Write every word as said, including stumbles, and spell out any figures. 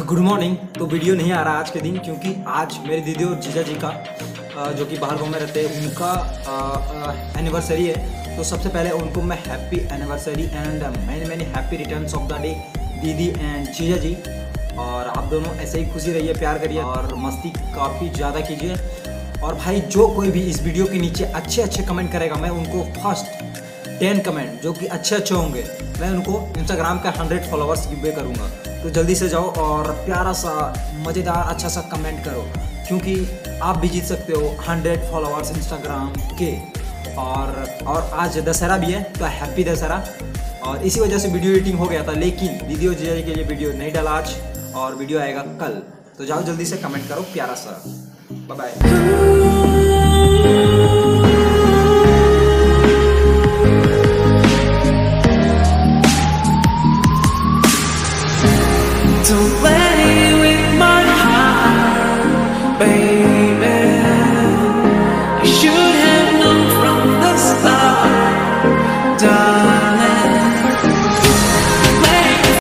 Good morning. तो video नहीं आ रहा आज के दिन क्योंकि आज मेरे दीदी और जीजा जी का अ, जो कि बाहर गाँव में रहते हैं उनका एनिवर्सरी है। तो सबसे पहले उनको मैं happy anniversary and many many happy returns of the day दीदी एंड जीजा जी। और आप दोनों ऐसे ही खुशी रहिए, प्यार करिए और मस्ती काफ़ी ज़्यादा कीजिए। और भाई जो कोई भी इस वीडियो के नीचे अच्छे अच्छे कमेंट करेगा मैं उनको फर्स्ट टेन कमेंट जो कि अच्छे अच्छे होंगे मैं उनको इंस्टाग्राम का हंड्रेड फॉलोअर्स गिव वे करूँगा। तो जल्दी से जाओ और प्यारा सा मज़ेदार अच्छा सा कमेंट करो क्योंकि आप भी जीत सकते हो हंड्रेड फॉलोअर्स इंस्टाग्राम के। और और आज दशहरा भी है तो हैप्पी दशहरा। और इसी वजह से वीडियो एडिटिंग हो गया था, लेकिन दीदी और जीजा जी के लिए वीडियो नहीं डाला आज और वीडियो आएगा कल। तो जाओ जल्दी से कमेंट करो प्यारा सा। Bye bye.